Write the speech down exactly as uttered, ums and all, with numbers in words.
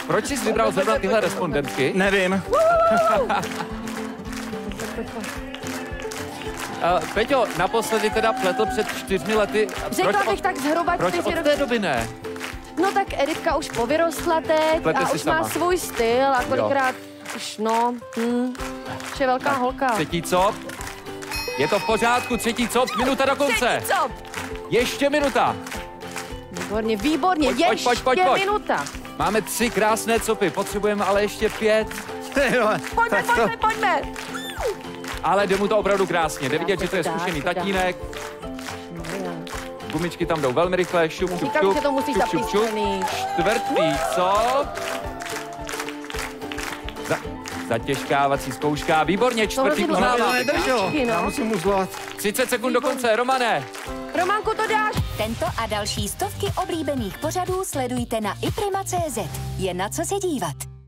Proč jsi vybral zrovna tyhle respondentky? Nevím. Uh, Peťo, naposledy teda pletl před čtyřmi lety. Řekla bych tak zhruba Proč čtyři od roky. té doby ne? No tak Editka už povyrostla teď Plete a si už sama. má svůj styl a kolikrát už no, hm, už je velká holka. Třetí cop. Je to v pořádku, třetí cop, minuta do konce. Třetí cop. Ještě minuta. Výborně, výborně, Pojď, pojď, ještě pojď, pojď, pojď. minuta. Máme tři krásné copy, potřebujeme ale ještě pět. Pojďme, pojďme, pojďme. Ale jde mu to opravdu krásně. Jde vidět, že to je Dá, zkušený to dá. tatínek. Gumičky tam jdou velmi rychle. Šup, šup, Říkám, šup, že to musíš šup, šup, šup. zapískaný. Čtvrtý cop. Za, zatěžkávací zkouška. Výborně, čtvrtý Tohle si uznává. to Nedrželo, no. já musím uzlat. třicet sekund do konce, Romane. Románku, to dáš? Tento a další stovky oblíbených pořadů sledujte na iprima tečka cé zet. Je na co se dívat.